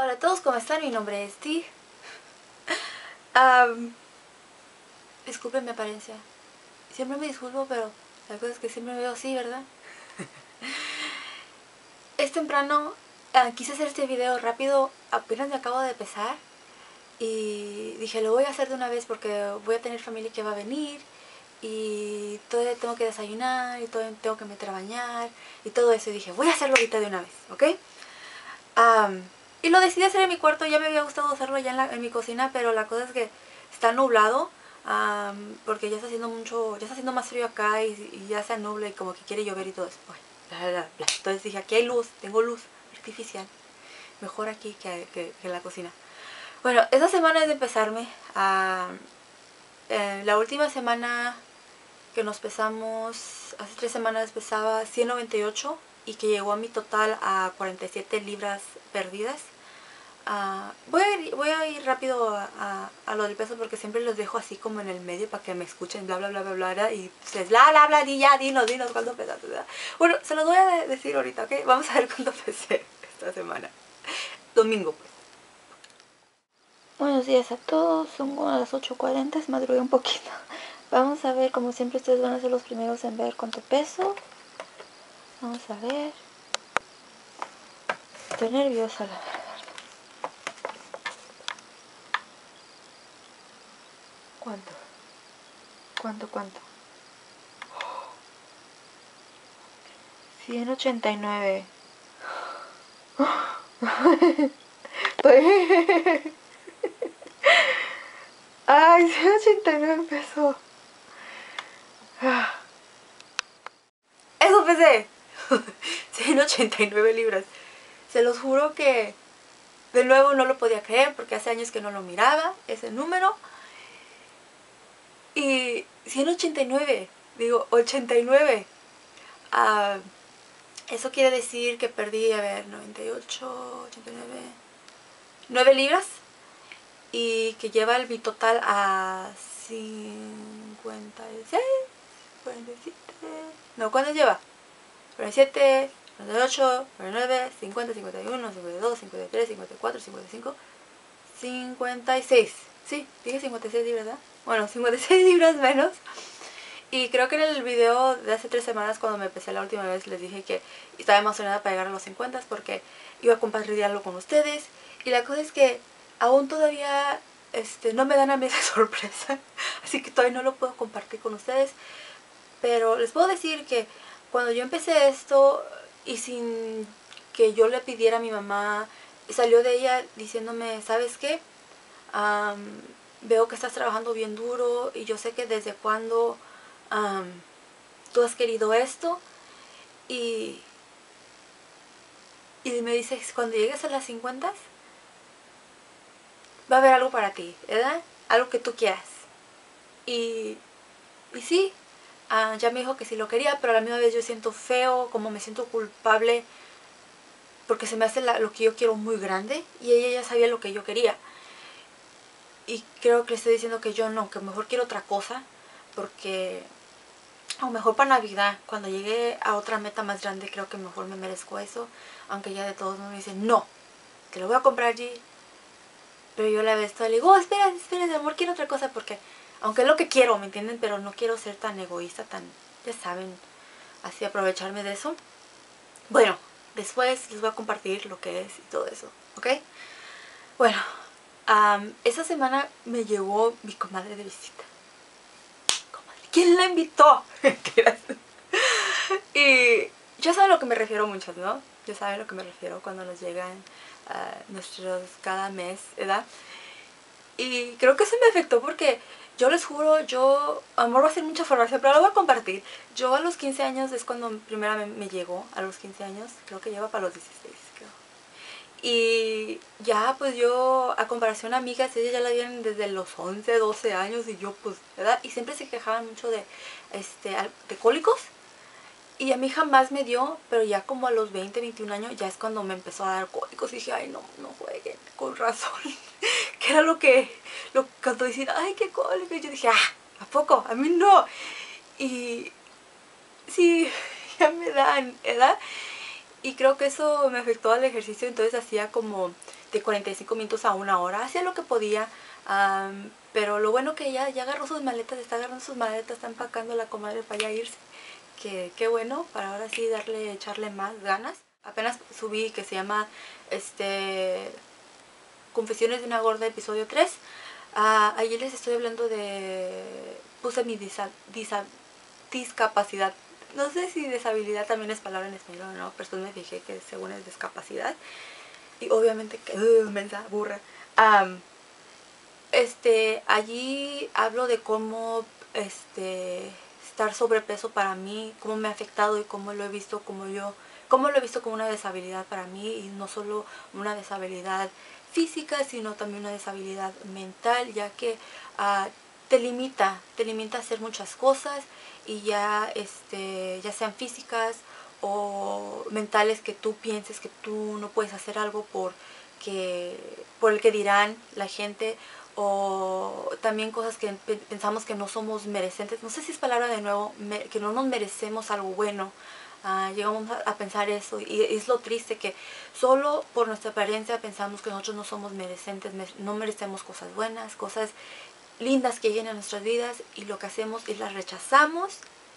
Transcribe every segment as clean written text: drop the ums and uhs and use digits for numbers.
Hola a todos, ¿cómo están? Mi nombre es Ti. Disculpen mi apariencia. Siempre me disculpo, pero la cosa es que siempre me veo así, ¿verdad? Es temprano. Quise hacer este video rápido. Apenas me acabo de empezar. Y dije, lo voy a hacer de una vez porque voy a tener familia que va a venir. Y todavía tengo que desayunar. Y todavía tengo que meter a bañar. Y todo eso. Y dije, voy a hacerlo ahorita de una vez, ¿ok? Y lo decidí hacer en mi cuarto. Ya me había gustado hacerlo ya en mi cocina, pero la cosa es que está nublado, porque ya está haciendo ya está haciendo más frío acá y ya se nubla y como que quiere llover y todo eso. Bla, bla, bla. Entonces dije, aquí hay luz, tengo luz artificial, mejor aquí que en la cocina. Bueno, esta semana es de empezarme. La última semana que nos pesamos, hace 3 semanas pesaba 198 y que llegó a mi total a 47 libras perdidas. Voy a ir rápido a lo del peso porque siempre los dejo así como en el medio para que me escuchen bla bla bla bla bla y ustedes bla bla bla, dinos cuánto pesaste. Bueno, se los voy a decir ahorita, ¿ok? Vamos a ver cuánto pesé esta semana. Domingo, pues. Buenos días a todos, son como las 8:40, madrugué un poquito. Vamos a ver, como siempre ustedes van a ser los primeros en ver cuánto peso. Vamos a ver. Estoy nerviosa, la verdad. ¿Cuánto? ¿Cuánto? 189. Ay, 189 pesos. Eso pesé. 189 libras. Se los juro que de nuevo no lo podía creer porque hace años que no lo miraba, ese número. Y 189, digo, 89. Eso quiere decir que perdí, a ver, 98, 89, 9 libras. Y que lleva el bitotal a 56, 47. No, ¿cuánto lleva? 47, 48, 49, 50, 51, 52, 53, 54, 55, 56. Sí, dije 56 libras, ¿verdad? Bueno, 56 libras menos. Y creo que en el video de hace 3 semanas cuando me pesé la última vez les dije que estaba emocionada para llegar a los 50 porque iba a compartirlo con ustedes. Y la cosa es que aún todavía no me dan a mí esa sorpresa. Así que todavía no lo puedo compartir con ustedes. Pero les puedo decir que cuando yo empecé esto y sin que yo le pidiera a mi mamá, salió de ella diciéndome, ¿sabes qué? Veo que estás trabajando bien duro y yo sé que desde cuando tú has querido esto y me dice, cuando llegues a las 50 va a haber algo para ti, ¿verdad? Algo que tú quieras. Y sí, ya me dijo que sí lo quería, pero a la misma vez yo siento feo, como me siento culpable porque se me hace lo que yo quiero muy grande y ella ya sabía lo que yo quería. Y creo que le estoy diciendo que yo no, que mejor quiero otra cosa, porque a lo mejor para Navidad, cuando llegue a otra meta más grande, creo que mejor me merezco eso. Aunque ya de todos me dicen, no, te lo voy a comprar allí. Pero yo la vez toda le digo, espera, amor, quiero otra cosa, porque aunque es lo que quiero, ¿me entienden? Pero no quiero ser tan egoísta, ya saben, así aprovecharme de eso. Bueno, después les voy a compartir lo que es y todo eso, ¿ok? Bueno, esa semana me llegó mi comadre de visita. ¿Quién la invitó? Y ya saben a lo que me refiero muchos, ¿no? Ya saben a lo que me refiero cuando nos llegan nuestros cada mes, ¿verdad? Y creo que eso me afectó porque yo les juro, amor, va a ser mucha información, pero lo voy a compartir. Yo a los 15 años es cuando primera me llegó, a los 15 años, creo que lleva para los 16, creo. Y ya pues yo, a comparación a amigas, ellas ya la vienen desde los 11, 12 años y yo pues, ¿verdad? Y siempre se quejaban mucho de cólicos. Y a mí jamás me dio, pero ya como a los 20, 21 años ya es cuando me empezó a dar cólicos. Y dije, ay, no jueguen, con razón. Que era cuando decían, ay, qué cólicos. Y yo dije, ¿a poco? A mí no. Y sí, ya me dan, ¿verdad? Y creo que eso me afectó al ejercicio, entonces hacía como de 45 minutos a una hora. Hacía lo que podía, pero lo bueno que ya agarró sus maletas, está agarrando sus maletas, está empacando la comadre para ya irse. Que qué bueno, para ahora sí echarle más ganas. Apenas subí que se llama Confesiones de una gorda, episodio 3. Ayer les estoy hablando puse mi discapacidad. No sé si deshabilidad también es palabra en español o no, pero después me fijé que según es discapacidad. Y obviamente que, mensa, burra. Allí hablo de cómo estar sobrepeso para mí, cómo me ha afectado y cómo lo he visto como una deshabilidad para mí, y no solo una deshabilidad física, sino también una deshabilidad mental, ya que te limita a hacer muchas cosas, y ya sean físicas o mentales, que tú pienses que tú no puedes hacer algo por el que dirán la gente, o también cosas que pensamos que no somos merecentes. No sé si es palabra de nuevo, que no nos merecemos algo bueno. Llegamos a pensar eso, y es lo triste, que solo por nuestra apariencia pensamos que nosotros no somos merecentes, no merecemos cosas buenas, cosas lindas que lleguen a nuestras vidas, y lo que hacemos es las rechazamos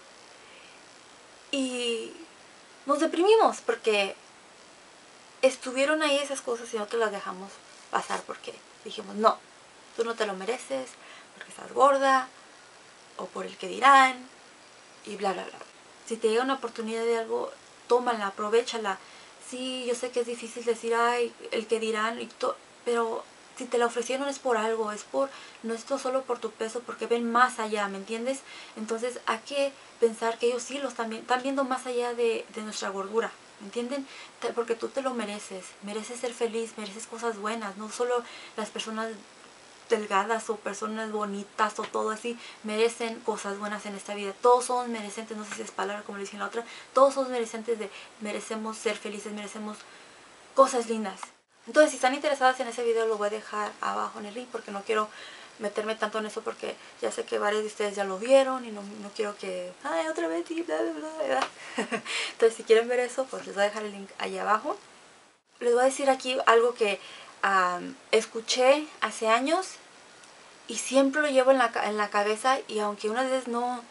y nos deprimimos porque estuvieron ahí esas cosas y nosotros las dejamos pasar porque dijimos, no, tú no te lo mereces porque estás gorda o por el que dirán y bla bla bla. Si te llega una oportunidad de algo, tómala, aprovéchala. Sí, yo sé que es difícil decir, ay, el que dirán, pero si te la ofrecieron es por algo, no es solo por tu peso, porque ven más allá, ¿me entiendes? Entonces hay que pensar que ellos sí están viendo más allá de nuestra gordura, ¿me entienden? Porque tú te lo mereces ser feliz, mereces cosas buenas, no solo las personas delgadas o personas bonitas o todo así merecen cosas buenas en esta vida. Todos somos merecentes, no sé si es palabra como le dije en la otra, todos somos merecentes merecemos ser felices, merecemos cosas lindas. Entonces, si están interesadas en ese video, lo voy a dejar abajo en el link, porque no quiero meterme tanto en eso, porque ya sé que varios de ustedes ya lo vieron y no quiero que, ay, otra vez y bla bla bla. Entonces, si quieren ver eso, pues les voy a dejar el link ahí abajo. Les voy a decir aquí algo que escuché hace años y siempre lo llevo en la cabeza, y aunque unas veces no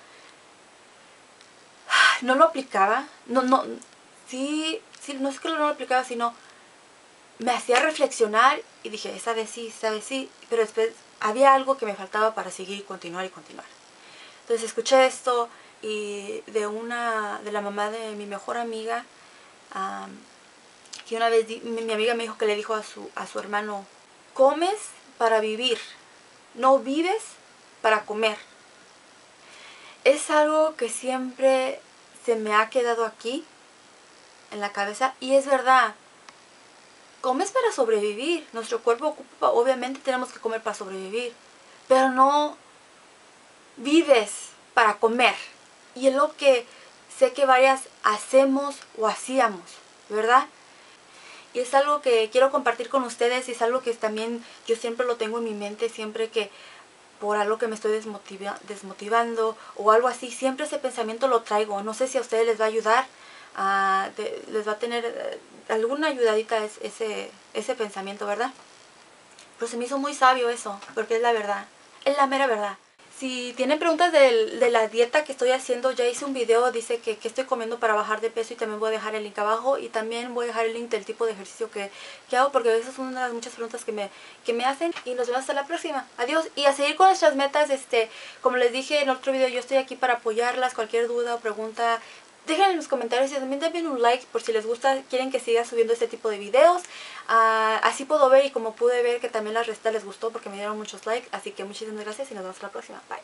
lo aplicaba, sí, no es que no lo aplicaba, sino me hacía reflexionar y dije, esa vez sí, pero después había algo que me faltaba para seguir y continuar y continuar. Entonces escuché esto, y de la mamá de mi mejor amiga, que una vez mi amiga me dijo que le dijo a su hermano, comes para vivir, no vives para comer. Es algo que siempre se me ha quedado aquí en la cabeza, y es verdad. Comes para sobrevivir, nuestro cuerpo ocupa, obviamente tenemos que comer para sobrevivir, pero no vives para comer. Y es lo que sé que varias hacemos o hacíamos, ¿verdad? Y es algo que quiero compartir con ustedes, y es algo que también yo siempre lo tengo en mi mente, siempre que por algo que me estoy desmotivando o algo así, siempre ese pensamiento lo traigo. No sé si a ustedes les va a ayudar, les va a tener alguna ayudadita ese pensamiento, ¿verdad? Pero se me hizo muy sabio eso, porque es la verdad, es la mera verdad. Si tienen preguntas de la dieta que estoy haciendo, ya hice un video, dice que estoy comiendo para bajar de peso, y también voy a dejar el link abajo, y también voy a dejar el link del tipo de ejercicio que hago, porque esas son una de las muchas preguntas que me hacen. Y nos vemos hasta la próxima. Adiós. Y a seguir con nuestras metas, como les dije en otro video, yo estoy aquí para apoyarlas. Cualquier duda o pregunta, déjenme en los comentarios, y también denme un like por si les gusta, quieren que siga subiendo este tipo de videos. Así puedo ver, y como pude ver que también las recetas les gustó porque me dieron muchos likes. Así que muchísimas gracias y nos vemos hasta la próxima. Bye.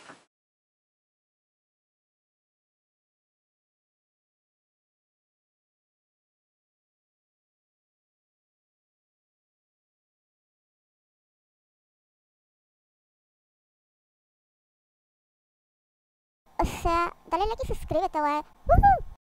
O sea, dale like y suscríbete, wey.